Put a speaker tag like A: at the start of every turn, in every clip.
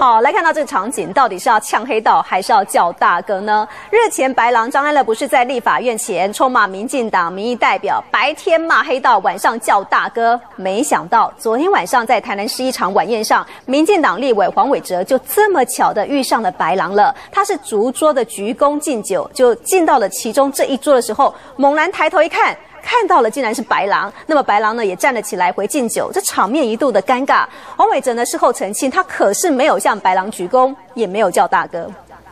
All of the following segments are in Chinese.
A: 好，来看到这个场景，到底是要呛黑道还是要叫大哥呢？日前白狼张安乐不是在立法院前臭骂民进党民意代表，白天骂黑道，晚上叫大哥。没想到昨天晚上在台南市一场晚宴上，民进党立委黄伟哲就这么巧的遇上了白狼了。他是逐桌的鞠躬敬酒，就进到了其中这一桌的时候，猛然抬头一看。看到了，竟然是白狼。那么白狼呢也站了起来回敬酒，这场面一度的尴尬。黄伟哲呢事后澄清，他可是没有向白狼鞠躬，也没有叫大哥。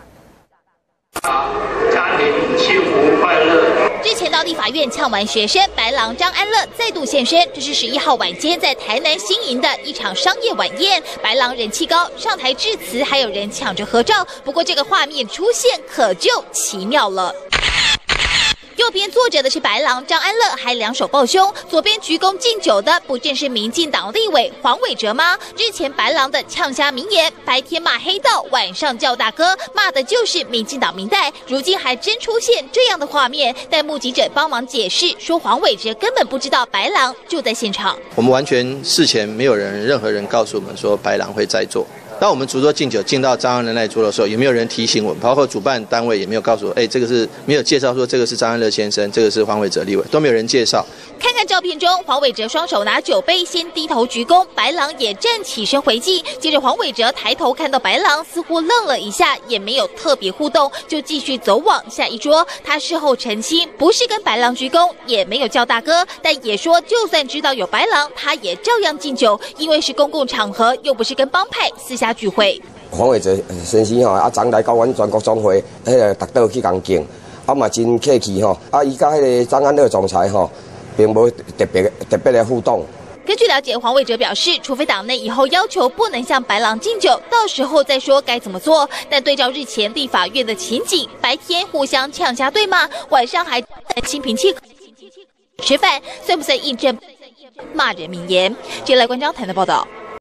B: 家庭幸福快乐。
C: 之前到立法院呛完学生，白狼张安乐再度现身。这是11号晚间在台南新营的一场商业晚宴，白狼人气高，上台致辞，还有人抢着合照。不过这个画面出现可就奇妙了。右边坐着的是白狼张安乐，还两手抱胸；左边鞠躬敬酒的，不正是民进党立委黄伟哲吗？之前白狼的呛瞎名言，白天骂黑道，晚上叫大哥，骂的就是民进党民代。如今还真出现这样的画面，但目击者帮忙解释说，黄伟哲根本不知道白狼就在现场。
D: 我们完全事前没有任何人告诉我们说白狼会在座。当我们逐桌敬酒进到张安乐那一桌的时候，也没有人提醒我们，包括主办单位也没有告诉我，这个是没有介绍说这个是张安乐先生，这个是黄伟哲立委，都没有人介绍。
C: 看看照片中，黄伟哲双手拿酒杯，先低头鞠躬，白狼也站起身回敬。接着黄伟哲抬头看到白狼，似乎愣了一下，也没有特别互动，就继续走往下一桌。他事后澄清，不是跟白狼鞠躬，也没有叫大哥，但也说就算知道有白狼，他也照样敬酒，因为是公共场合，又不是跟帮派私下聚会。
E: 黄伟哲先生昨来到阮全国总会，逐道去共敬，嘛真客气伊甲个张安乐总裁并无特别的互动。
C: 根据了解，黄伟哲表示，除非党内以后要求不能向白狼敬酒，到时候再说该怎么做。但对照日前立法院的情景，白天互相呛瞎对骂，晚上还心平气和吃饭，算不算印证骂人名言？接下来关张谈的报道。